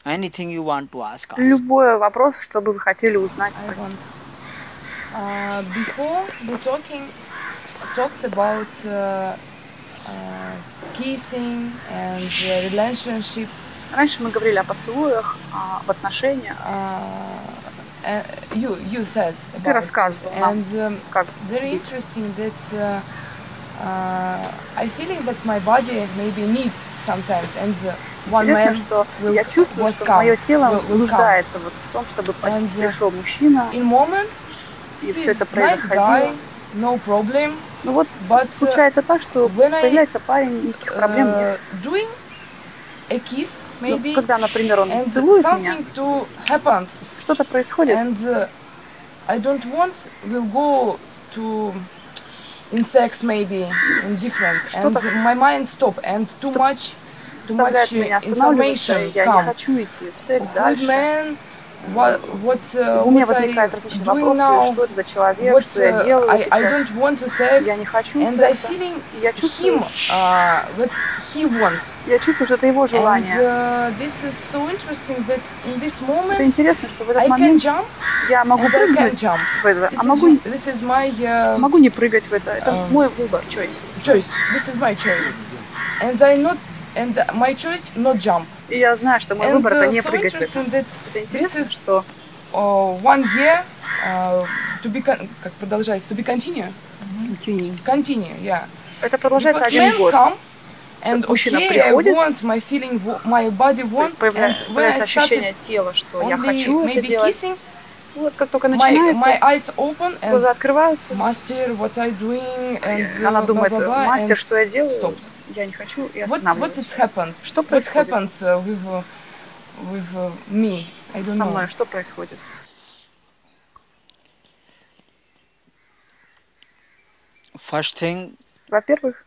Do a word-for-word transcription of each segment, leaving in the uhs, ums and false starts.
Anything you want to ask, ask. Любой вопрос, что бы вы хотели узнать, I спросить. want. Uh, before we talking, talked about uh, uh, kissing and uh, relationship. Раньше мы говорили о поцелуях, о- в отношениях. Uh, uh, you you said Ты about рассказывал this. нам, And um, как very быть. interesting that uh, uh, I feeling that my body maybe needs sometimes, and uh, one Интересно, man что will, я чувствую, was что come, мое тело will, will come. нуждается вот в том, чтобы And, uh, пришел мужчина, In moment, и все he's это nice происходило. guy, no problem. Ну вот But uh, случается так, что when I, появляется парень, никаких проблем нет. uh, doing a kiss, Ну, maybe, когда, например, он and целует меня, something to happen, что-то происходит, and uh, I don't want will go to in sex maybe in different, and Что-то my mind stop, and too much, too заставляет much меня uh, останавливаться, information и я не come. хочу идти в секс Who's дальше. man? What what uh, В уме what I возникают различные doing вопросы, now? что это за человек, What что я uh, делаю I, I сейчас. don't want to sex, Я не хочу and I секса. feeling И я чувствую, him uh, what he wants. я чувствую, что это его And желание. uh, this is so interesting that in this Это moment интересно, что в этот I can момент jump я могу and I can прыгнуть jump. в это, This а is, могу, this is my uh, могу не прыгать в это. Это Um, мой выбор, choice. choice. This is my choice, and I not and my choice not jump. И я знаю, что мой And выбор это uh, не so прыгать в это. interesting that Это this интересно, is что uh, one year uh, to be con- как продолжается to be continue continue yeah. это продолжается Because один men год. come and Мужчина okay, I приходит, want my feeling, wa- my body want, and Появляется, when появляется I ощущение started тела, что я only хочу это maybe делать. kissing, Вот как только my, начинается, my eyes open глаза and открываются, master what I doing and и она uh, думает, blah, blah, blah, мастер, and что я делаю, stopped. я не хочу, и What what останавливаюсь. is happened? Что What происходит happened uh, with uh, with uh, me? I don't со know. мной? Что происходит? First thing, Во-первых,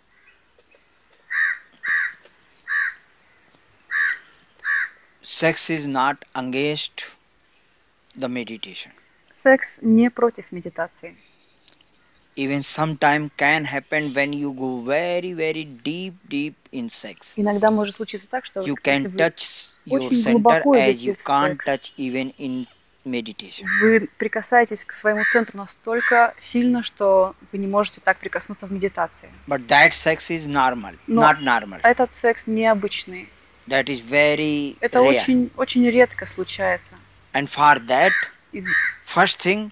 sex is not against the meditation. секс не против медитации. Even sometime can happen when you go very, very deep, deep in sex. Иногда может случиться так, что You вот если can вы touch your очень center глубоко as идете you в can't секс, touch even in meditation. вы прикасаетесь к своему центру настолько сильно, что вы не можете так прикоснуться в медитации. But that sex is normal, Но not normal. этот секс необычный. That is very Это rare. очень, очень редко случается. And for that, И first thing,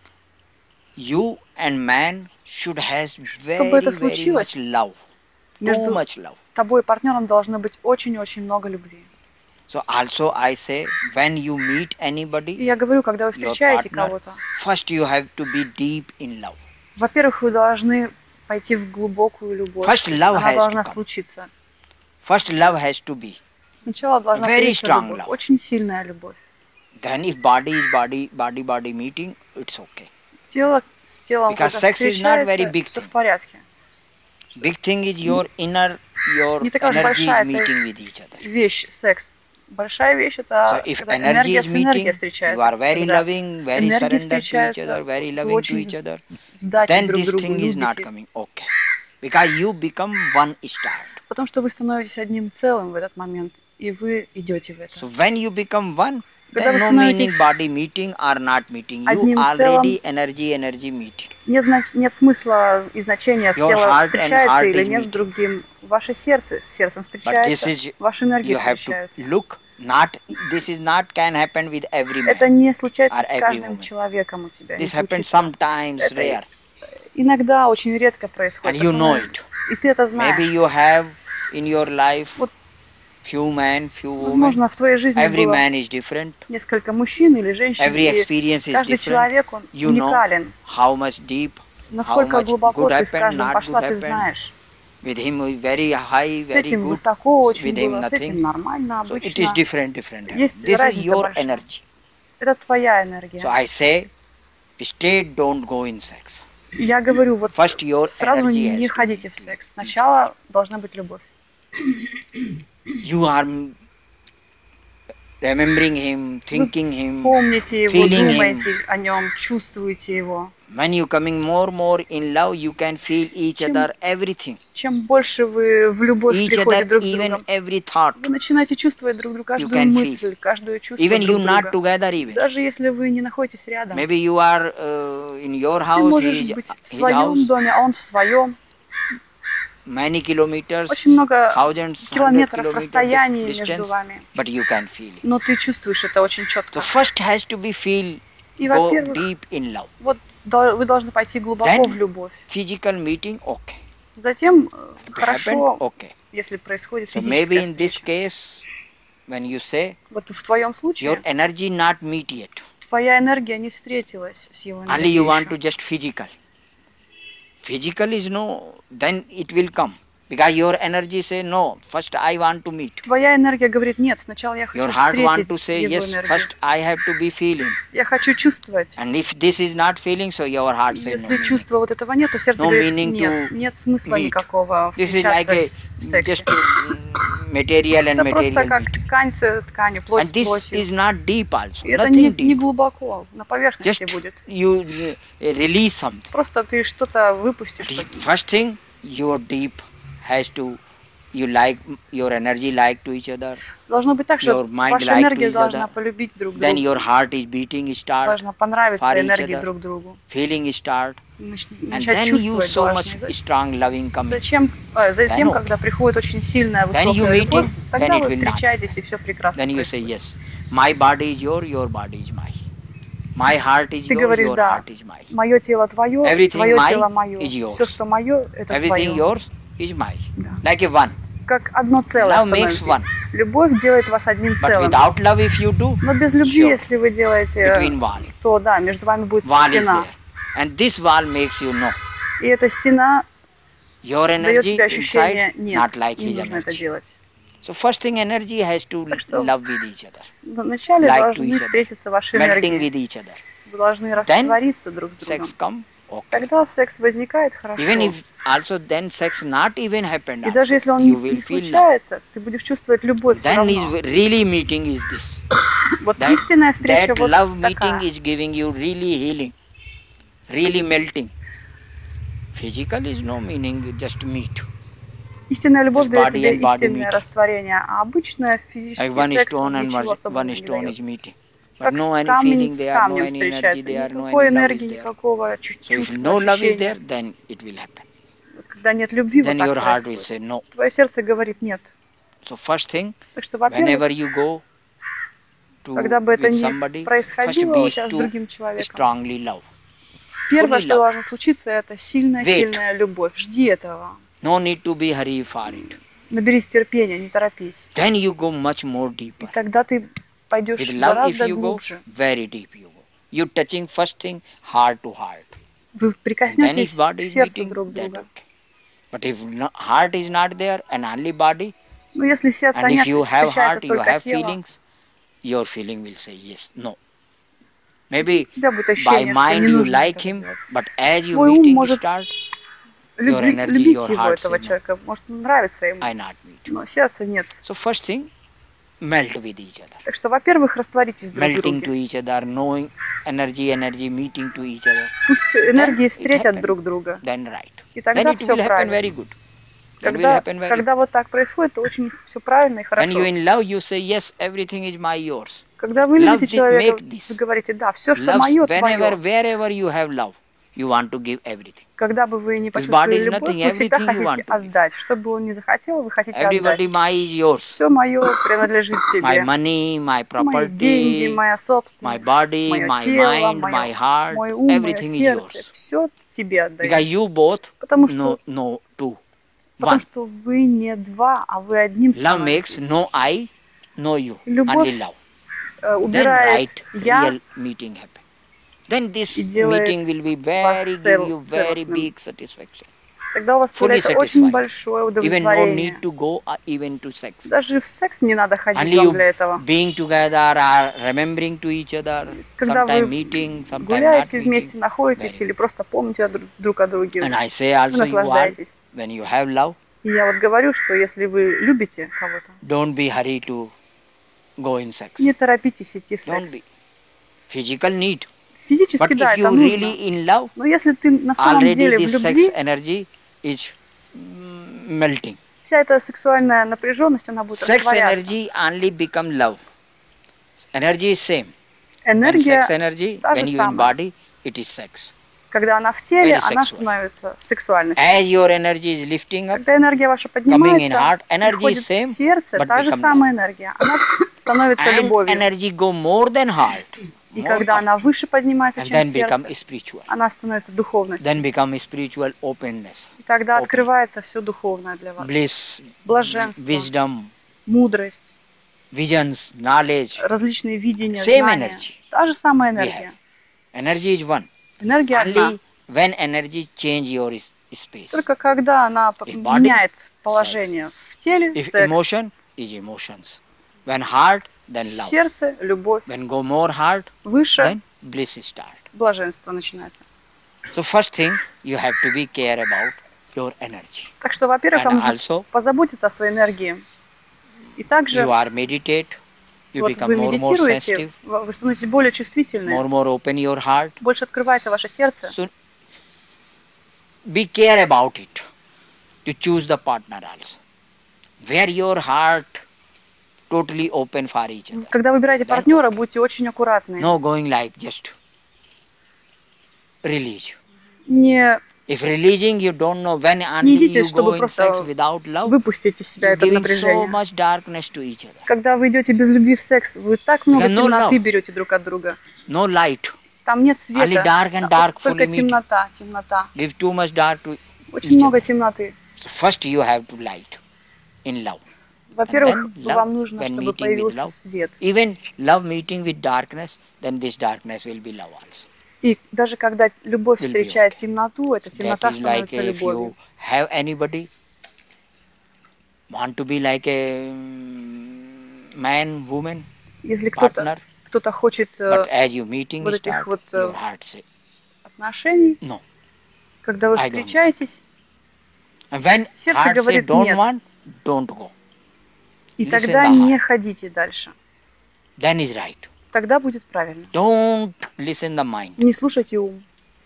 you and man should have very, чтобы это very случилось, much love. Too между much love. тобой и партнером должно быть очень-очень много любви. So also I say, when you meet И anybody, я говорю, когда вы your встречаете partner, кого-то, first you have to be deep in love. во-первых, вы должны пойти в глубокую любовь. First love Она has должна to come. случиться. First love has to be. Сначала должна Very появиться strong любовь. love. Очень сильная любовь. Then if body is body, body, body meeting, it's okay. Тело с телом, Because когда sex is not very встречается, big все thing. в порядке. Big thing is your inner, your Не такая уж energy большая is это meeting with each other. вещь, секс. Большая вещь So это if когда energy энергия is с энергией meeting, you встречается. are very Когда loving, very энергии surrendered to each встречаются, other, very вы loving to очень each other. сдачи Then друг this другу thing is not любите. coming. Okay. Because you become one start. Потому что вы становитесь одним целым в этот момент, и вы идете в это. So when you become one, Когда then вы no meaning становитесь body meeting or not meeting. You одним already целым, energy, energy meeting. нет, знач- нет смысла и значения, Your тело heart and встречается heart или is нет с meeting. другим. Ваше сердце с сердцем But this встречается, is, ваши энергии you have to встречаются. look, not, this is not can happen with every man Это не случается or с every каждым woman. человеком у тебя. Не This happens случится. sometimes, Это rare. иногда очень редко And происходит. you know такое. it. И ты это Maybe знаешь. you have in your life Вот, few men, few women. возможно, в твоей жизни Every было man is different. несколько мужчин или женщин, Every и experience is каждый different. человек, он You know уникален. how much deep, how Насколько much глубоко good ты с happened, каждым not пошла, good ты happened. знаешь. With him is very high, С very этим good. высоко очень With him было, с этим nothing. нормально, So it is обычно. different, different. Есть This is разница your большая. energy. Это твоя So энергия. I say, straight don't go in sex. Я говорю, вот First your сразу energy has не to ходите be. в секс. Сначала должна быть любовь. You are remembering him, thinking him, Помните его, feeling him. думаете о нем, чувствуете его. When you coming more more in love, you can feel each Чем- other everything, Чем больше вы в любовь each приходите other друг с even другом, every thought. вы начинаете чувствовать друг друга, You каждую can мысль, каждую чувство Even you друг not друга. together even. Даже если вы не находитесь рядом. Maybe you are uh, in your Ты house, можешь his, быть в his своем house, доме, а он в своем. many kilometers, Очень много thousands, hundred километров kilometers расстояний distance, между вами. but you can feel it. Но ты чувствуешь это очень So четко. first has to be feel, И, go во-первых, deep in love. вот дол- вы должны пойти глубоко Then- в любовь. Physical meeting, okay. Затем э, If it хорошо, happened, okay. если происходит So maybe физическая in this встреча. case, when you say Вот в твоем your случае energy not meet yet, твоя энергия не встретилась с его only you энергией want to еще. just physical. Physical is no, then it will come. Because your energy say no, first I want to meet. Твоя энергия говорит, нет, сначала я хочу Your heart want to встретить say его yes, энергию. first I have to be feeling. Я хочу чувствовать. And if this is not feeling, so your heart say no. Если meaning. чувства вот этого нет, то сердце No говорит, meaning нет, to нет смысла meet. никакого This is like встречаться a в сексе. just mm, material and Это просто material как meeting. ткань с тканью, плоть And с this плотью. is not deep also. И это не, Nothing не deep. глубоко, на поверхности Just будет. you uh, release something. Просто ты что-то выпустишь. Deep. First thing, your deep has to, you like, your energy like to each other. Должно быть так, что Your mind ваша like to энергия each должна other. полюбить друг Then друга. your heart is beating start, Должна понравиться for each энергия other. друг другу. feeling start. Нач- And Начать then you чувствовать so much должны. За- strong loving coming. Зачем? э, Затем, Then когда приходит очень сильная Then you высокая meet любовь, him, тогда then it вы will not. встречаетесь, и все прекрасно Then you say происходит. yes. My body is your, your body is mine. My heart is Ты your, говоришь, your да, heart is mine. мое тело твое, Everything твое mine тело мое. is yours. Все, что мое, это Everything твое. yours is mine. Да. Like a one. Как одно целое Love makes становитесь. one. Любовь делает вас одним But целым. without love, if you do, Но без любви, sure, если вы делаете, between wall. то да, между вами будет Wall is стена. there. And this wall makes you know. И эта стена Your дает energy тебе ощущение, inside, нет, not like не his нужно это energy. делать. So first thing, energy has to Так что love with each other. вначале Like to должны each other. встретиться ваши Melting энергии. with each other. Вы должны раствориться друг с другом. Sex come, okay. Тогда секс возникает хорошо. Even if also then sex not even happened, И даже если он you не, will не feel love. случается, ты будешь чувствовать любовь все Then равно. is really meeting is this. Вот That, истинная встреча that вот love такая. meeting is giving you really healing, really melting. Physical is no meaning just meet. Истинная любовь Just дает body тебе and body истинное meet. растворение, а обычное физический Like one секс stone он and ничего one, особого one не stone дает. is meeting. But Как no any камень feeling с there, no камнем any energy встречается, there, no никакой any love энергии, is there. никакого чу- So if чувства, no love is there, ощущения. then it will happen. Вот когда нет любви, вот Then так your heart will происходит. say no. Твое сердце говорит нет. So first thing, Так что, во-первых, whenever you go to когда бы это with ни somebody, first происходило у be тебя с to другим человеком, strongly love. первое, fully что love. должно случиться, это сильная, Wait. сильная любовь. Жди этого. No need to be hurry for it. Наберись терпения, не торопись. Then you go much more И deeper. тогда ты пойдешь With love, if гораздо you go, глубже. very deep you go. You touching first thing, heart to heart. Вы Then прикоснетесь if body к is сердцу beating, друг that друга. okay. But if no, heart is not there and only body, Но если сердца and нет, if you have встречается heart, you только have тело, feelings, your feeling will say yes, no. Maybe у тебя будет by ощущение, что mind не you нужно like этого him, делать. but as you Твой ум meeting может start, Люби- energy, любить your его, heart этого say no. человека, может нравится ему, I not meet. но сердца нет. So first thing, melt with each other. Так что, во-первых, растворитесь друг в Melting to друге. each other, knowing energy, energy, meeting to each other. Пусть энергии it встретят happen. друг друга. Then right. И Then тогда it все will happen правильно. very good. That will Когда, happen very когда вот так происходит, то очень все правильно и When хорошо. you in love, you say yes, everything is my yours. Когда вы love любите did человека, make this. вы говорите, да, все, что Love, мое, whenever, твое. wherever you have love, you want to give everything. Когда бы вы не body почувствовали is любовь, nothing, вы всегда everything you want хотите to give. отдать. Что бы он ни захотел, вы хотите Everybody отдать. my is yours. Все мое принадлежит My тебе. money, my Мои деньги, property, моя my собственность, body, мое my тело, mind, my мое, heart, мой ум, мое everything is сердце. yours. Все тебе Because отдаю. you both Потому know, что, know two. потому One. что вы не два, а вы одним Love makes становитесь. no I, no you. Любовь Only love. э, Then убирает right, я real meeting happen. Then this и делает meeting will be very, give цел- you very целостным. big satisfaction. Тогда у вас Fully появляется очень satisfied. большое Even no удовлетворение. need to go uh, even to sex. Даже в секс не надо ходить Only вам you для этого. being together or remembering to each other, Когда sometime вы meeting, sometime not гуляете вместе, meeting. находитесь Very или просто помните о друг, друг о друге, And I say вы also you are, наслаждаетесь. when you have love, И я вот говорю, что если вы любите кого-то, don't be hurry to go in sex. Не торопитесь идти в Don't секс. be. Physical need. Физически, But да, if это you нужно. really in love, Но если ты на самом already деле в this sex любви, energy is mm, melting. вся эта сексуальная напряженность, она будет Sex растворяться. energy only become love. Energy is same. When Энергия, sex energy, та же when you in самая. body, it is sex. Когда она в теле, Very она sexual. становится сексуальностью. As your energy is lifting up, Когда энергия ваша coming in поднимается heart, и energy входит is same, в сердце, but та же become самая энергия, она становится and любовью. energy go more than heart, И more когда up, она выше поднимается, and чем then become сердце, spiritual. она становится духовностью. Then become spiritual openness, И тогда open. открывается все духовное для вас. bliss, Блаженство, wisdom, мудрость, visions, knowledge. различные видения, Same знания. energy Та же самая we энергия. have. Energy is one. Энергия одна. Only when energy change your is- space. Только когда она п- If body, меняет положение в теле, If секс, emotion is emotions. When heart, then love. сердце, любовь, When go more heart, выше, then bliss start. блаженство начинается. So first thing you have to be care about your energy. Так что, во-первых, And вам нужно also позаботиться о своей энергии. И также you are meditate, you вот become вы more more медитируете, sensitive, вы вы становитесь более чувствительны, more more open your heart. больше открывается ваше сердце. So be care about it to choose the partner also. Where your heart totally open for each other. Когда выбираете Да. партнера, будьте очень аккуратны. No going like just release. Не If releasing, you don't know when until идите, you чтобы go in просто sex without love, выпустите из себя you're это giving so напряжение. much darkness to each other. Когда вы идете без любви в секс, вы так много Yeah, no темноты love. берете друг от друга. No light. Там нет Only света, dark and там dark только fully meet. темнота, темнота. Give too much dark to Очень each много other. темноты. So first you have to light in love. Во-первых, And then love, вам нужно, when чтобы meeting with появился love. свет. Even love meeting with darkness, then this darkness will be love also. И даже когда любовь Will be встречает okay. темноту, эта That темнота is like становится if любовью. you have anybody want to be like a mm, man, woman, Если кто-то partner, кто-то хочет э, but as you meeting вот этих start, вот, э, your heart say отношений, no. когда вы I don't встречаетесь, And when сердце heart say говорит don't нет. want, don't go. и Listen тогда the heart. не ходите дальше. Then is right. Тогда будет правильно. Don't listen the mind. Не слушайте ум.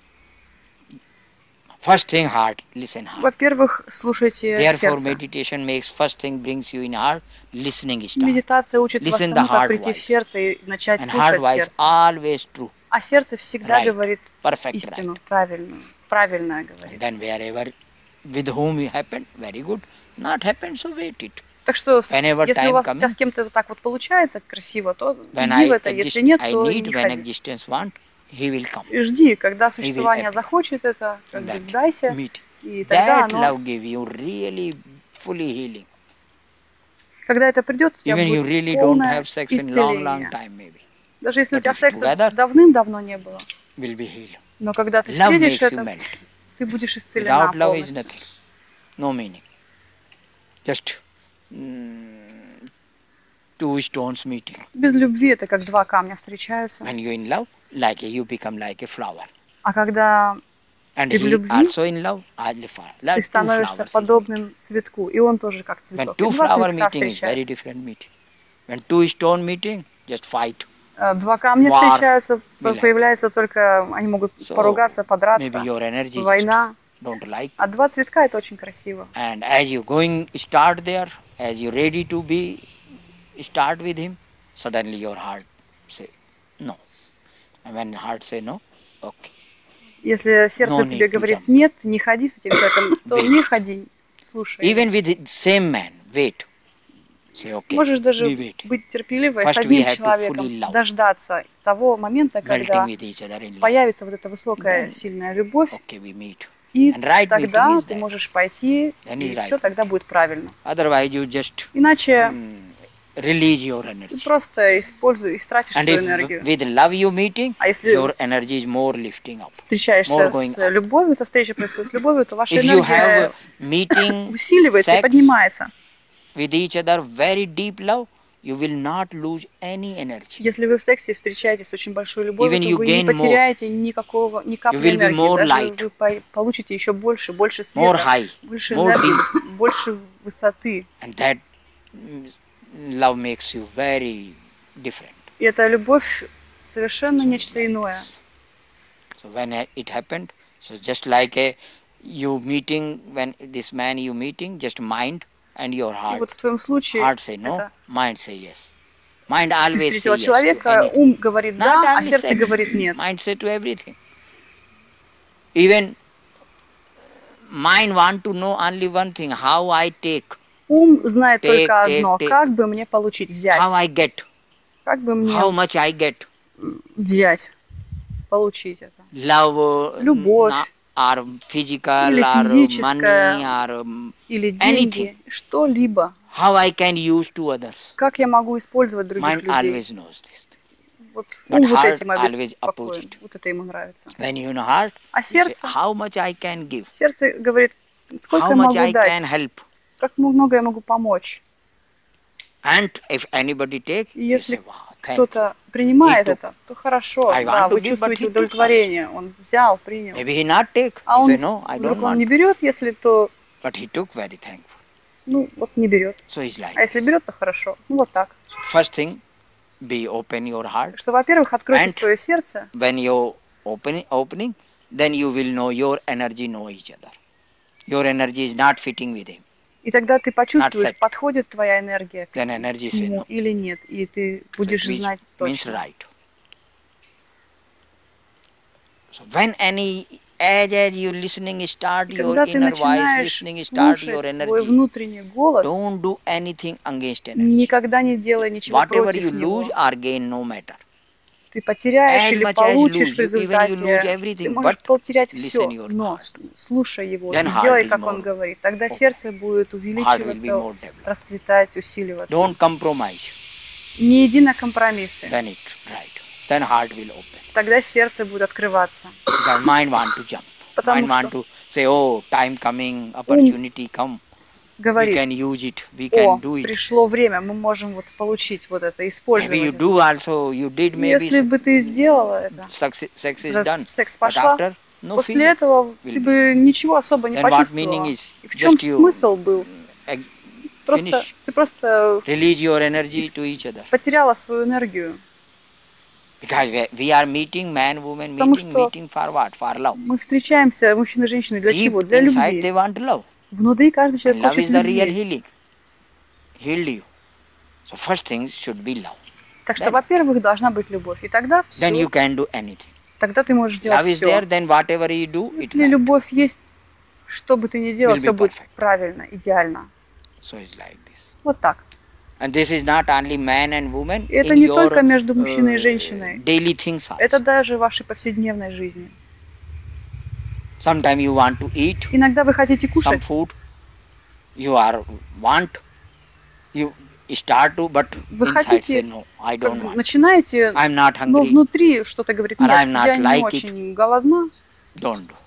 First thing heart, listen heart. Во-первых, слушайте Therefore сердце. meditation makes first thing brings you in heart, listening start. Медитация учит вас Listen тому, the как heart прийти в voice. сердце и начать And heart слушать voice сердце. always true. А сердце всегда Right. говорит Perfect истину, right. правильную. Правильное And говорит. then wherever with whom you happen, very good. Not happen, so wait it. Так что, с- Whenever если time у вас у тебя coming, с кем-то вот так вот получается красиво, то When иди в I, это. Если exist, нет, I то need, не when ходи. existence want, he will come. И жди, когда существование appear. захочет это, как бы That сдайся, meet. и тогда That оно, love give you really fully healing. когда это придет, у тебя Even you будет really don't полное have sex in long, long исцеление. time maybe. Даже если у But тебя if секса together- давным-давно не было, Will be healed. но когда ты Love встретишь makes you это, melt. ты будешь исцелена Without love is полностью. nothing. No meaning. Just mm, two stones meeting. Без любви это как два камня встречаются. When you're in love, like a, you become like a flower. А когда And Ты в he любви, also in love, as a flower. Like ты two становишься flowers he подобным цветку, и он тоже как meet. When цветок. two И два flower цветка meeting is very встречаются. different meeting. When two stone meeting, just fight. Э, Два камня War, встречаются, be like. появляется только, они могут So, поругаться, Maybe подраться, your energy just война. don't like. А два цветка это очень красиво. And as you going start there, as you ready to be start with him, suddenly your heart say no. And when heart say no, okay. Если сердце No тебе need to говорит jump. нет, не ходи с этим человеком, то Wait. не ходи, слушай. Even with the same man, wait. Say okay. Можешь даже we wait. быть терпеливой First с we одним have to человеком, fully love. дождаться того момента, когда Melting with each other in love. появится вот эта высокая, Then- сильная любовь, Okay, we meet. и And right тогда meeting is ты that. можешь пойти, Then и is right. все тогда будет правильно. Otherwise you just Иначе mm, release your ты energy. просто используешь, истратишь And свою if энергию. with love you meeting, А если your energy is more lifting up. встречаешься more going с up. любовью, эта встреча происходит с любовью, то ваша If you энергия have meeting усиливается и sex поднимается. with each other very deep love, you will not lose any energy. Если вы в сексе встречаетесь с очень большой любовью, Even то you вы не gain more. потеряете никакого, ни капли You will be энергии. more Даже light. вы по- получите еще больше, больше More света, high, больше more энергии, больше высоты. And that mm, love makes you very different. И эта любовь совершенно нечто иное. So when it happened, so just like a you meeting, when this man you meeting, just mind and your И heart. вот в твоем случае Heart say no, это mind say yes. Mind ты always say встретила yes to человека, anything. ум говорит Not да, а only сердце sex, говорит нет. mind say to everything. Even mind want to know only one thing, how I take, Ум знает Take, только take, одно, take. как бы мне получить, взять. how I get, Как бы мне how much I get. взять, получить это. Love, uh, Любовь. na- or physical, Или or физическая. money, or um, Или деньги, что-либо. how I can use to others. Как я могу использовать других Mind людей? always knows this. Вот But ум вот heart этим always обеспокоен. opposite. Вот это ему нравится. When you know heart, А you say, сердце? how much I can give, Сердце говорит, сколько how я much могу I can дать, help. как много я могу помочь. And if anybody take, И you если say, wow, thank you. кто-то принимает He took. это, то хорошо, I да, want to вы give, but чувствуете he took удовлетворение. Он взял, принял. Maybe he not take. А He он say, no, I вдруг don't он не want. берет, если то, But he took very thankful. ну вот не берет. So he's like А если this. берет, то хорошо. Ну вот так. First thing, be open your heart. Что, во-первых, откройте And- свое сердце. When you open opening, then you will know your energy know each other. Your energy is not fitting with him. И тогда ты почувствуешь, set. подходит твоя энергия к Then energy say нему no. или нет. И ты будешь Which знать means точно. right. So when any as as you listening start И your когда ты inner voice начинаешь listening start your слушать свой energy. внутренний голос, Don't do anything against energy. никогда не делай ничего Whatever you против него. lose or gain, no matter. Ты потеряешь As или much as получишь lose, в you- even you результате. lose everything, Ты можешь but потерять listen все, your но heart. слушай его Then и heart делай, will как он more говорит. Тогда open. сердце будет Heart will be увеличиваться, more developed. расцветать, усиливаться. Don't compromise. Не иди на компромиссы. Then it right. Then heart will open. Тогда сердце будет открываться. Because mind want to jump. Потому Mind want что to say, oh, time coming, opportunity come. We говорит, can use it. We о, can do it. пришло время, мы можем вот получить вот это, использовать. Maybe you это. do also. You did maybe. Если бы ты сделала это, Success, sex is раз done. секс But пошла, after, no после feeling. этого will ты be. бы ничего особо не Then what почувствовала. meaning is И в чем just you смысл был? ag- Просто, finish. ты просто Release your energy to each other. потеряла свою энергию. Because we- we are meeting man, woman, Потому meeting, что meeting for what? For love. Мы встречаемся, мужчины и женщины, для Deep чего? Для inside любви. they want love. Внутри каждый And человек love хочет is the real любви. healing. Healed you. So first thing should be love. Так что, Then- во-первых, должна быть любовь. И тогда Then you все. can do anything. Тогда ты можешь делать Love is there, все. then whatever you do, it Если right. любовь есть, что бы ты ни делал, Will be все будет perfect. правильно, идеально. So it's like this. Вот так. And this is not only man and woman. И это in не your, только между мужчиной и uh, женщиной. daily things also. Это даже в вашей повседневной жизни. Sometimes you want to eat Иногда вы хотите some кушать, food. You are want. You start to, but Вы inside хотите, say no. I don't want. начинаете, I'm not но hungry. внутри что-то говорит, Or нет, I'm not я не like очень голодна, Don't do.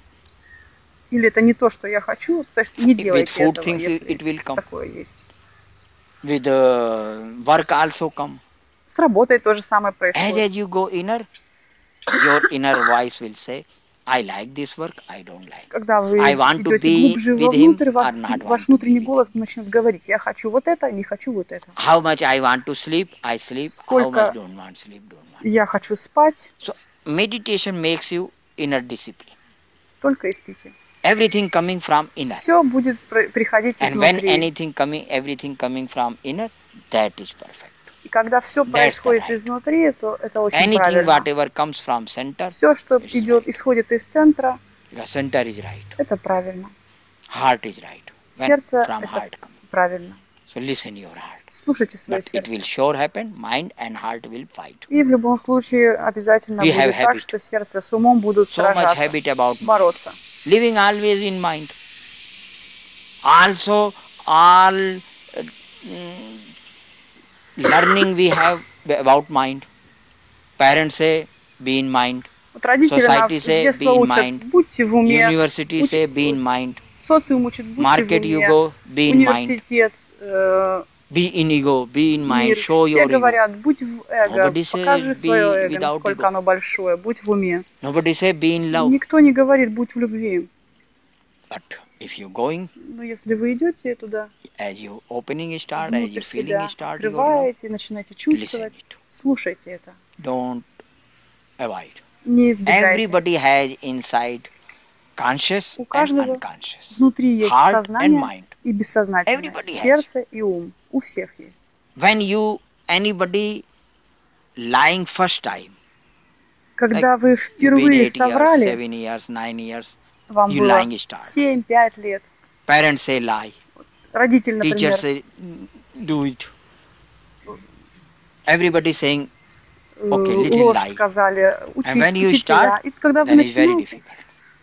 или это не то, что я хочу, то есть не With делайте food этого, things it если it will come. такое есть. With uh, work also come. С работой то же самое As происходит. as you go inner, your inner voice will say, I like this work, I don't like. Когда вы I want to идете be глубже with вовнутрь, him вас, or not want ваш to внутренний be with голос начнет говорить, я хочу вот это, не хочу вот это. How much I want to sleep, I sleep. How Сколько- much don't want sleep, don't want. Я хочу спать, So meditation makes you inner discipline. столько и спите. Everything coming from inner. Все будет про- приходить And when изнутри. anything coming, everything coming from inner, that is perfect. И когда все That's the происходит right. изнутри, то это очень Anything, правильно. whatever comes from center, Все, что it's идет, исходит из центра, the center is right. это правильно. Heart is right. When Сердце from это heart comes. правильно. So listen your heart. Слушайте свое But it will сердце. sure happen. Mind and heart will fight. И в любом случае обязательно We have будет так, habit. что сердце с умом будут So much сражаться, habit about mind. бороться. Living always in mind. Also, all uh, mm, learning we have about mind. Parents say, be in mind. Вот родители нас Society с say, детства be in учат, mind. будьте в уме. University Уч- say, be in mind. Социум учит, будьте Market в you уме. go, be in mind. Университет, э, Be in ego, be in mind. мир. Show Все your ego. говорят, будь в эго, Nobody say покажи be свое эго, without насколько ego. оно большое, будь в уме. Nobody say, be in love. Никто не говорит, будь в любви. But If you're going, Но если вы идете туда, as you opening start, as you внутрь feeling себя start, you know, открываете, начинаете listen чувствовать, it. слушайте это. Don't avoid. Не избегайте. Everybody has inside conscious У and каждого unconscious, внутри есть heart and сознание mind. и бессознательное, Everybody has. сердце и ум. У всех есть. When you anybody lying first time, Когда вы been впервые eight years, соврали, seven years, nine years, вам you было lying start. семь-пять лет. Parents say lie, Родитель, teacher например, say do it. Everybody saying э, okay, little ложь lie. сказали, And when учить, you учителя. start, И когда вы then it's very начинаете, difficult.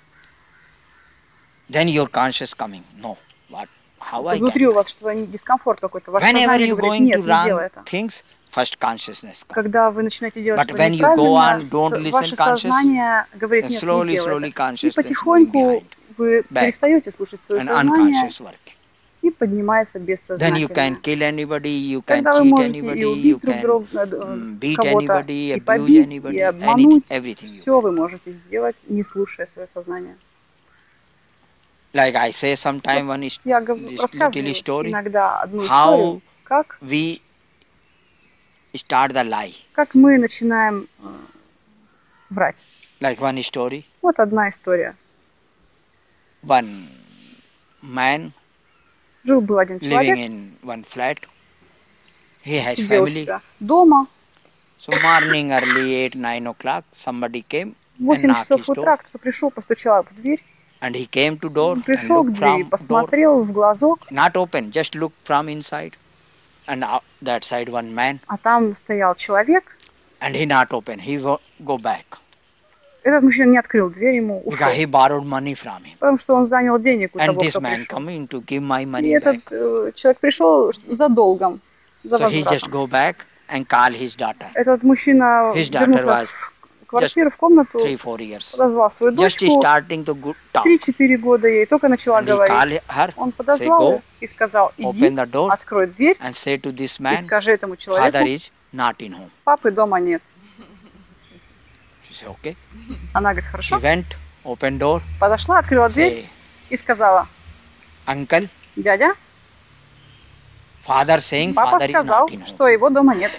Then your conscious coming. No, what? How I внутри can? у вас что-то дискомфорт какой-то. Ваше Whenever сознание you говорит, going нет, to не делай wrong это. things, first consciousness comes. Когда вы начинаете делать But что-то when you go on, неправильно, don't с- listen ваше conscious, сознание говорит, then нет, slowly, не делай slowly это. И consciousness going потихоньку behind, вы back, перестаете слушать свое and сознание unconscious work. и поднимается Then you бессознательное. can kill anybody, you can Тогда вы cheat можете и anybody, you убить друг can друга, э, mm, beat кого-то, anybody, и abuse побить, anybody, и anything, обмануть. everything you Все can. вы можете сделать, не слушая свое сознание. Like I say sometime one is Я гов- this little рассказываю story, иногда одну how историю, как, we start the lie. как мы начинаем э, врать. Like one story, Вот одна история. one man Жил-был один living человек, in one flat. He has сидел у family. себя дома. So morning early eight nine o'clock somebody came В and восемь knocked часов his door, утра кто-то пришел, постучал в дверь. and he came to door Он and пришел к looked двери, from door, посмотрел в глазок, not open, just look from inside, and out that side one man, а там стоял человек. and he not open, he go, go back Этот мужчина не открыл дверь, ему ушел. because he borrowed money from him, Потому что он занял денег у and того, this кто man пришел. coming to give my И money этот back. э, человек пришел за долгом, за So he just возвратом. go back and call his daughter, Этот мужчина His daughter вернулся was в квартиру, в комнату, three four years, подозвал свою just дочку, starting to go talk, три-четыре года ей, только начала and he call говорить. her, Он say подозвал go, ее и сказал, иди, open the door, открой дверь and say to this и man, скажи этому father человеку, is not in home. папы дома нет. She said okay. Она говорит, She хорошо. went, opened door, Подошла, открыла дверь say, и сказала, uncle, дядя, father saying папа father is сказал, not in home. что его дома нет.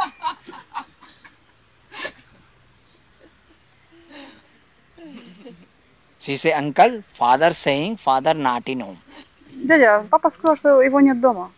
She say, uncle, father saying father not in home. Дядя, папа сказал, что его нет дома.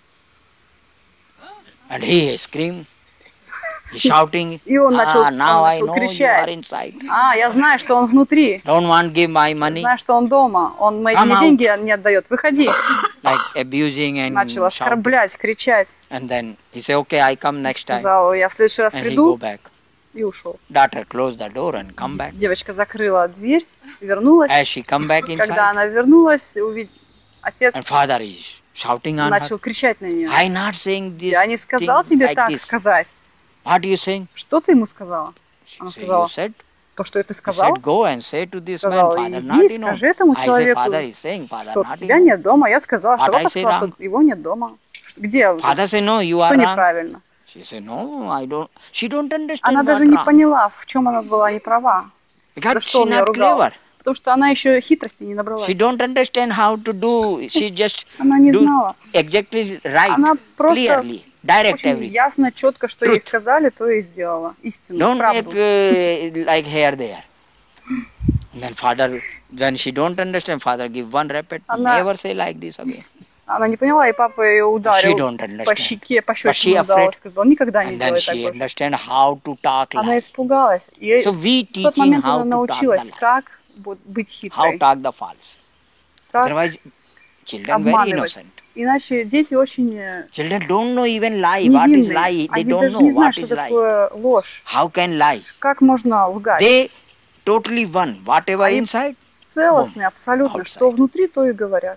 And he screamed, he shouting, И он начал, ah, он now I начал know you are кричать. inside. А, я знаю, что он внутри. Don't want give my money. Знаю, что он дома. Он мои Come мне out. деньги не отдает. Выходи. Like abusing and Начал shouting. оскорблять, кричать. And then he say, okay, I come next time. Сказал, я в следующий раз And he go приду. back. И ушел. Daughter closed the door and come back. Девочка закрыла дверь, вернулась. As she come back Когда inside, она вернулась, увид... отец and father is shouting on her. начал кричать на нее. I not saying this Я не сказал thing тебе like так this. сказать. What you saying? Что ты ему сказала? She Она say, сказала, you said. то, что ты He сказал, said, go and say to this man, сказал, father иди, not in home. скажи этому I say, человеку, father is saying, father что not in тебя home. нет дома. Я сказала, что What I папа say сказал, wrong? что его нет дома. Ш- Где? Father say, no, you Что are wrong. неправильно? She said, no, I don't. She don't understand Она what даже не wrong. поняла, в чем она была не права. Because За she что он ее not ругал. clever. Потому что она еще хитрости не набралась. She don't understand how to do. She just Она не do знала. exactly right, Она просто clearly, direct очень everything. ясно, четко, что ей Truth. сказали, то и сделала. Истину, Don't правду. make uh, like here there. And then father, when she don't understand, father give one repeat, Она- never say like this again. Она не поняла, и папа ее She ударил don't understand. по щеке, по But she щечке дал, afraid. сказал, никогда не And then делай так she больше. understand how to talk Она like. испугалась. И So we в тот teaching момент how она to talk the научилась, lie, как вот быть how хитрой, talk the false. как Otherwise, children very обманывать. innocent. Иначе дети очень э, Children don't know even lie. What is невинные. lie? They Они don't даже know не знают, what что is lie. такое ложь. How can lie? Как можно лгать? They totally one. Whatever Они inside, целостные абсолютно. outside. Что внутри, то и говорят.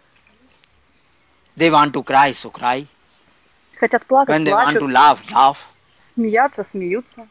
they want to cry, so cry. Хотят плакать, When they want плачут. to laugh, laugh. Смеяться, смеются.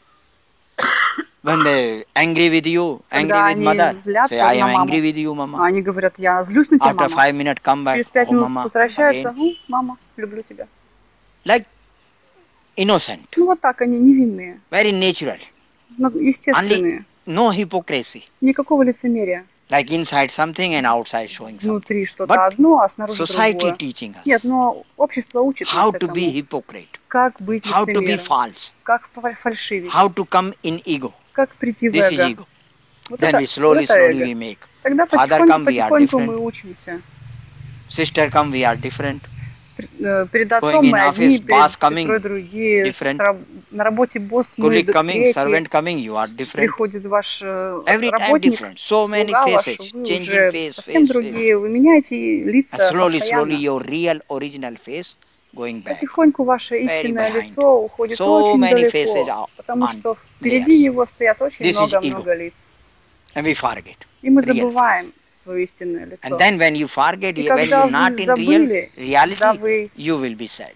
When they angry with you, angry Когда with они mother, злятся say I am на маму. angry with you, mama. Они говорят, я злюсь на тебя, After мама. five minutes, come back. Через пять Oh, минут mama, возвращаются. again. Ну, мама, люблю тебя. Like innocent, Ну, вот так они невинные, very natural. ну, естественные. No hypocrisy. Никакого лицемерия. Like inside something and outside showing something. Внутри что-то But одно, а снаружи society другое. teaching us Нет, но общество учит how нас to be этому. hypocrite, Как быть how to be лицемером, false, как фа- фальшивить, how to come in ego. как прийти в This is эго. ego. Вот Then это, we вот slowly, это slowly эго. we make. Тогда Father потихоньку, come, we are потихоньку different. мы учимся. Sister come, we are different. Пр- э, Перед Going отцом in мы office, одни, boss перед coming, сестрой другие, different. с раб- на работе босс мы Colleague д- coming, третьи, servant coming, you are different. приходит ваш э, Every time работник, different. So many слуга ваш, faces, вы changing уже face, совсем face, face. другие, вы меняете And лица slowly, slowly постоянно. your real original face going back. Потихоньку ваше Very истинное behind. лицо уходит So очень many faces далеко, are потому on что впереди layers. него стоят очень This is много-много лиц. And we forget. И мы Real забываем свое истинное лицо. And then when you forget, И when когда you're not вы in real забыли, когда reality, вы you will be sad.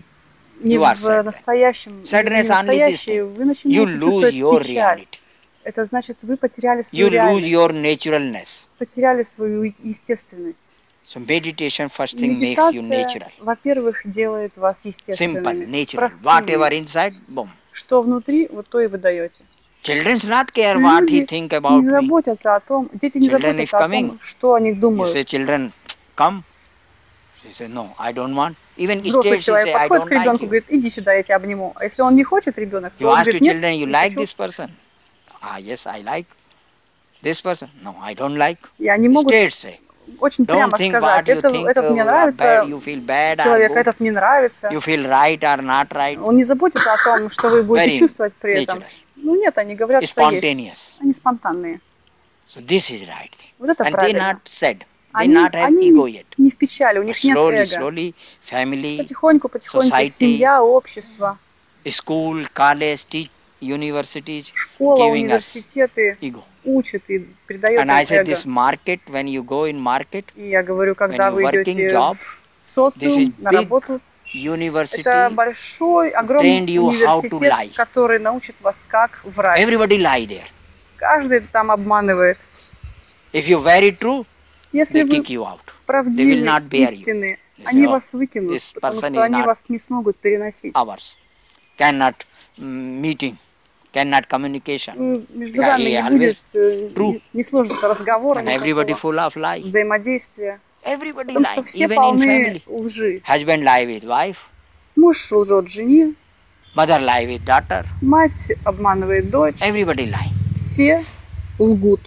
не you are в sad. настоящем, не Sadness only this настоящие, thing. вы You начинаете lose чувствовать your печаль. reality. Это значит, вы потеряли свою You lose реальность, your naturalness. потеряли свою естественность. So meditation first thing makes you Медитация, natural. во-первых, делает вас Simple, естественными, natural. простыми. Whatever inside, boom. Что внутри, вот то и вы даете. Children not care what he Люди think не about me. заботятся о том, дети не Children заботятся if о том, coming, что о них You думают. say, children, come. She say, no, I don't want. Even Взрослый states, she человек say, I подходит don't к ребенку like и you. говорит, иди сюда, я тебя обниму. А если он не хочет ребенок, то You он ask to говорит, нет, children, you не like хочу. this person? Ah, yes, I like. This person? No, I don't like. И они могут States say, очень don't прямо think сказать, what you это, think, этот мне uh, нравится, bad, you feel bad or человек, good, этот не нравится. you feel right or not right. Он не заботится о том, что вы будете Very чувствовать при этом. natural. Ну нет, они говорят, что есть. Spontaneous. Они спонтанные. So this is right. Вот это And they правильно. not said. They Они, not have они ego yet. не в печали, у But них нет slowly, эго. slowly, family, Потихоньку, потихоньку, society, семья, общество, school, college, teach, universities, школа, giving us университеты ego. учат и придает And I им said эго. this market, when you go in market, И я говорю, когда when вы you working идете job, в социум, this is на big работу, university, это большой, огромный trained you how to университет, lie. который научит вас, как врать. everybody lie there. Каждый там обманывает. If you're very true, Если they вы kick you out. правдивы, They will not bear you. истинны, They say, они "Oh, вас выкинут, this потому person что is они not вас не смогут переносить. Ours. Cannot mm, meeting, cannot communication. Вы- Между Because вами he не always будет, э, true. не, не сложится разговора, And everybody никакого full of lies. взаимодействия, Everybody потому что lie, все even in полны family. лжи. Husband lie with wife, Муж лжет жене, mother lie with daughter. мать обманывает дочь, Everybody lie. все лгут.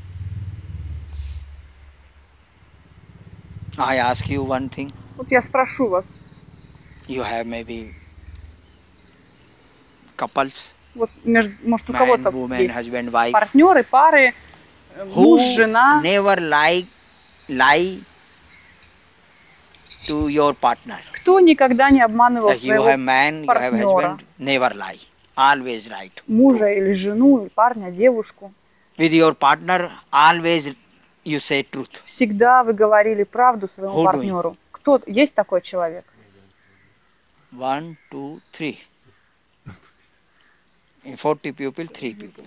I ask you one thing. Вот я спрошу вас, You have maybe couples, вот между, может у man, кого-то woman, есть husband, wife, партнеры, пары, э, муж, who жена, never lie, lie to your partner. кто никогда не обманывал Like you своего have man, you have партнера, husband, never lie, always right. мужа или жену, или парня, девушку. With your partner, always you say truth. Всегда вы говорили правду своему Who doing? партнеру. Кто есть такой человек? One, two, three. In forty people, three people.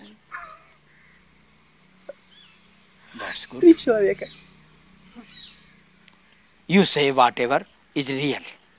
That's good. Три человека. You say whatever is real.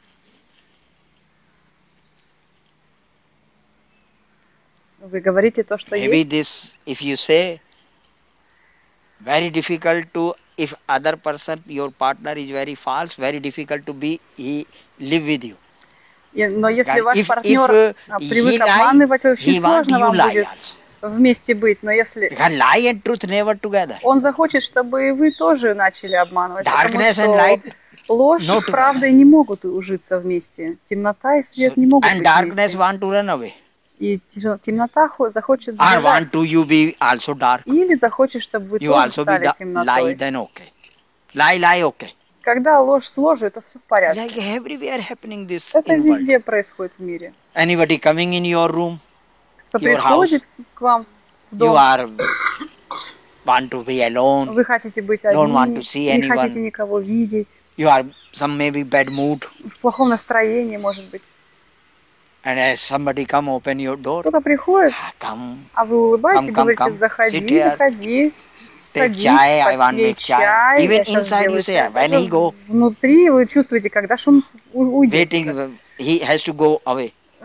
Вы говорите то, что Maybe есть. this, if you say, very difficult to, if other person, your partner is very false, very difficult to be, he live with you. И- Но если If- ваш if, партнер uh, а, he привык lie, обманывать, he очень want сложно you вам lie будет also. вместе быть. Но если Because lie and truth never together. он захочет, чтобы и вы тоже начали обманывать, потому Darkness and что light ложь not с правдой не могут ужиться вместе. Темнота и свет не могут and быть darkness вместе. want to run away. И те- темнота хо- захочет Or want сбежать. to you be also dark. Или захочет, чтобы вы You тоже also be стали da- lie, темнотой. then okay. Lie, lie, okay. Когда ложь с ложью, то все в порядке. Like everywhere happening this Это in world. везде происходит в мире. Anybody coming in your room, Кто Your приходит к вам в you дом, are want to be alone. вы хотите быть don't want одни, to see не anyone. хотите никого видеть, You are some maybe bad mood, в плохом настроении, может быть. and as somebody come open your door, Кто-то приходит, ah, come, а вы улыбаетесь и Come, come, говорите, come. заходи, Sit here. заходи, take садись, chai, I want попей make chai. чай, Even я щас inside you сделаю say, чай. when Даже he go, внутри вы чувствуете, когда же он с- у- уйдет. waiting, he has to go away.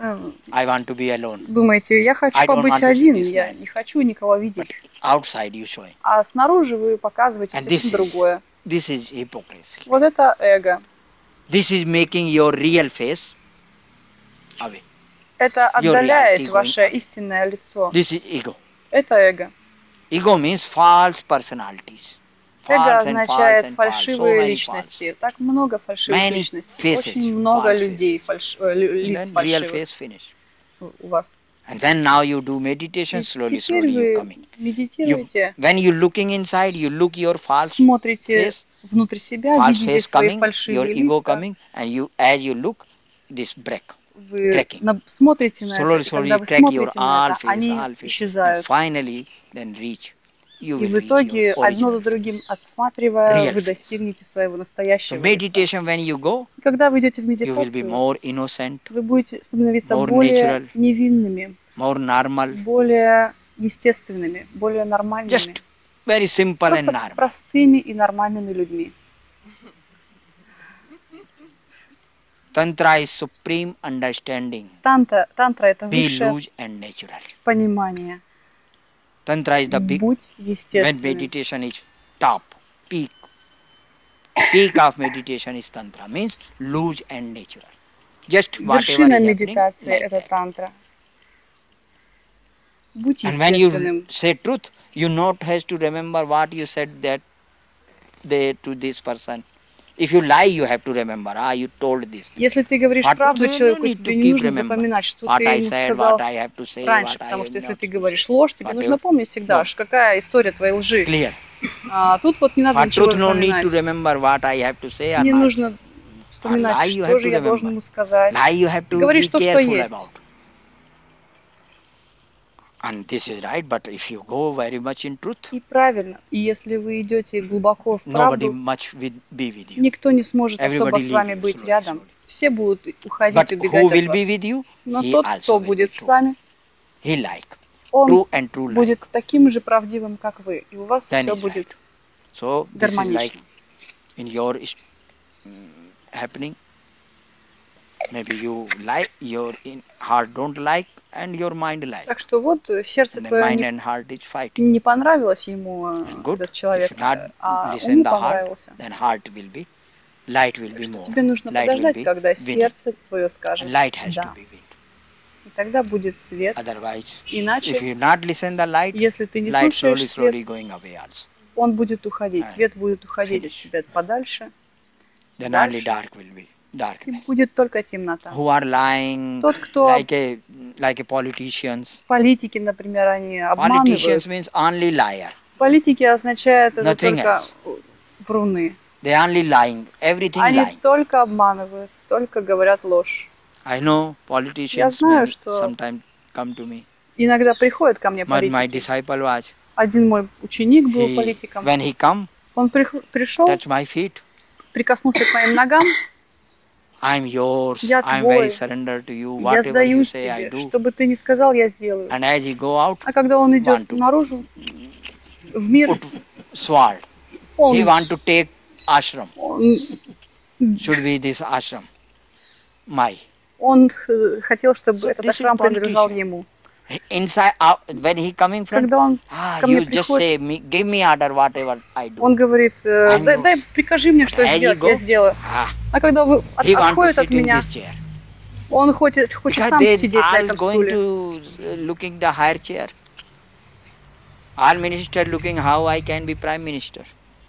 Эм, I want to be alone. Думаете, я хочу I don't побыть want to see один, this я man. не хочу никого видеть. Outside you showing. А снаружи вы показываете And this совсем is, другое. this is hypocrisy. Вот это эго. This is making your real face away. Это Your отдаляет reality going ваше up. истинное лицо. This is ego. Это эго. Ego means false personalities. Эго False and false означает and false. So фальшивые many false. личности. Так много фальшивых Many личностей. faces, Очень много false людей, faces. фальш... э, лю- And лиц then real фальшивых face finish. у вас. And then now you do meditation, И slowly, теперь slowly you вы coming. You, медитируете, when you looking inside, you look your false смотрите face, внутрь себя, false видите face свои coming, your фальшивые ego лица. coming, and you, as you look, this break. Вы cracking. на- смотрите на Slowly, это, и slowly когда вы crack your смотрите на all это, face, они all face. And исчезают. finally, then reach. You И will в reach итоге, your одно за original другим face. отсматривая, Real вы face. достигнете своего So настоящего лица. meditation, when you go, И когда вы идете в you will be медитацию, more innocent, вы будете становиться more более natural. невинными, more normal, более естественными, более нормальными, just very simple and просто normal. простыми и нормальными людьми. Tantra is supreme understanding. Танта, тантра это Be высшее loose and natural. понимание. Tantra is the big, Будь when естественным. meditation is top, peak. Peak of meditation is Tantra, means loose and natural. Just whatever Вершина is happening, медитации like это that. тантра. Будь And when you естественным. say truth, you not has to remember what you said that day to this person. If you lie, you have to remember, ah, you told this. Если ты говоришь What to правду do, you человеку, need тебе to не keep нужно remember запоминать, что what ты I ему said, сказал what I have to say, раньше, what I потому have что если not ты to говоришь say. ложь, тебе Whatever. нужно помнить всегда, No. ш- какая история твоей лжи. Clear. А тут вот не надо For ничего truth, no need запоминать. to remember what I have to say or Не not. нужно вспоминать, lie you что have же to я должен remember. ему сказать. Lie you have to Говоришь be то, что careful есть. about. And this is right, but if you go very much in truth, И правильно. И если вы идете глубоко в nobody правду, much will be with you. никто не сможет особо Everybody с leave вами you быть slowly, рядом. slowly. Все будут уходить, But убегать who от will вас. be with you? Но He тот, also кто will be будет с true. вами, He like. он True and true будет like. таким же правдивым, как вы. И у вас Then все is будет right. So this is like гармонично. in your is- mm, happening. Maybe you like, your in heart don't like, and your mind like. Так что вот э, сердце And then твое mind не, and heart is fighting. не понравилось ему, э, And good. этот человек, If not э, а listen уму the heart, понравился. then heart will be, light will be Что more. тебе нужно Light will подождать, be когда winning. сердце твое скажет And light has «да». to be win. И тогда будет свет. Otherwise, Иначе, if you not listen the light, если ты не light slowly, слушаешь свет, slowly going away also. он будет уходить, And свет будет уходить от finish. тебя подальше, Then Дальше. only dark will be, и darkness. будет только темнота. Who are lying Тот, кто like a like a politicians. политики, например, они Politicians обманывают. means only liar. Политики означает это Nothing только else. вруны. They only lying. Everything Они lying. только обманывают, только говорят ложь. I know Я politicians знаю, may что sometimes come to me. иногда приходят ко мне But my политики. disciple was. Один мой ученик был He, политиком. when he come, Он прих- пришел, touch my feet. прикоснулся к моим ногам. I'm yours. Я I'm твой. very surrender to you. Я Whatever you сдаюсь say, I тебе. do. Что бы ты ни сказал, я сделаю. And as he go out, А когда он want идет to наружу, в мир, put sword. он, He want to take ashram. он, Should be this ashram. My. он х- хотел, чтобы So этот this is ашрам принадлежал politician. ему. Inside, out, when he coming from, Когда он ah, ко мне you just приходит, say, me, give me order whatever I do. он говорит, э, I'm дай, yours. дай прикажи мне, что As you сделать, go, я сделаю. ah, А когда вы от- he want to отходит от sit in меня, this chair. он хочет, хочет Because сам they сидеть на all этом going стуле. to uh, looking the higher chair. All minister looking how I can be prime minister.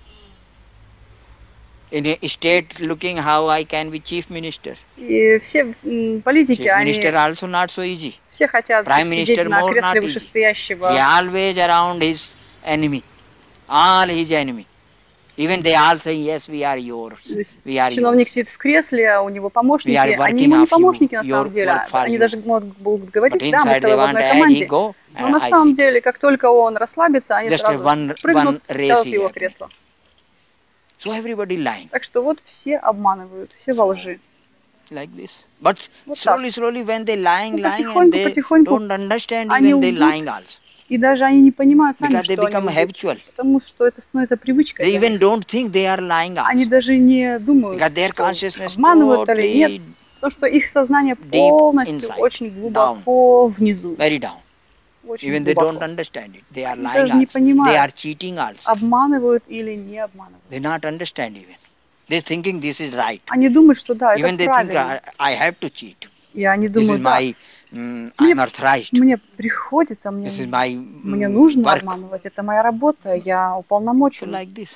In a state looking how I can be chief minister. И все м, политики, Chief они minister also not so easy. все хотят Prime сидеть Minister на more кресле not easy. вышестоящего. He always around his enemy. All his enemy. Even they all say, yes, we are yours. То есть We are чиновник yours. сидит в кресле, а у него помощники, We are они working ему не of you. помощники на Your самом деле, work for они you. даже могут будут говорить, But да, мы с inside тобой they в want, одной as he команде. go, Но uh, на I самом see. деле, как только он расслабится, они Just сразу one- прыгнут, one race сядут в he его had. кресло. So everybody lying Так что вот все обманывают, все во лжи. like this. But Вот slowly, slowly, when they lying, Ну, lying, and потихоньку, they потихоньку don't understand они even they лгут. lying also. И даже они не понимают сами, Because they что они become лгут, habitual. потому что это становится привычкой. They для even них. don't think they are lying Они also. даже не думают, Because their что consciousness обманывают или нет. totally Потому что их сознание Deep полностью inside, очень глубоко внизу. very down. Очень Even they don't глубоко. understand it. They are Они lying даже не also. They понимают, are cheating also. обманывают или не обманывают. They not understand even. They thinking this is right. Они думают, что да, это Even they think правильно. I, I have to cheat. И они This is думают, да, my, mm, мне, I'm authorized. мне приходится, мне, This is my мне mm, нужно work. обманывать. Это моя работа, я So уполномочен. like this.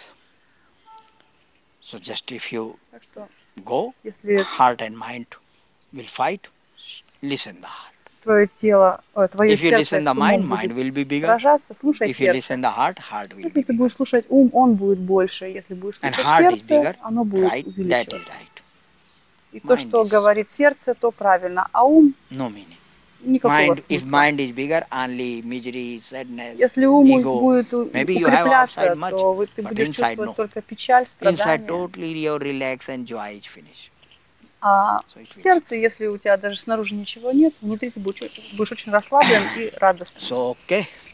So just if you Так что, go, если heart and mind will fight, listen the heart. твое тело, о, твое If you сердце listen the с mind, умом mind будет will be bigger. сражаться, слушай If you сердце. listen the heart, heart will Если be ты bigger. будешь слушать ум, он будет больше. Если будешь And слушать heart is сердце, bigger, оно будет right? That is увеличиваться. right. И то, Mind что is- говорит сердце, то правильно, а ум No meaning. никакого Mind, if смысла. mind is bigger, only misery, sadness, Если ум ego. будет у- Maybe you have укрепляться, outside much, то вы- ты but будешь inside чувствовать no. только печаль, Inside страдания. totally your relax and joy is finished. А So it в will сердце, если у тебя даже снаружи ничего нет, внутри ты будешь, будешь очень расслаблен и радостный. So okay.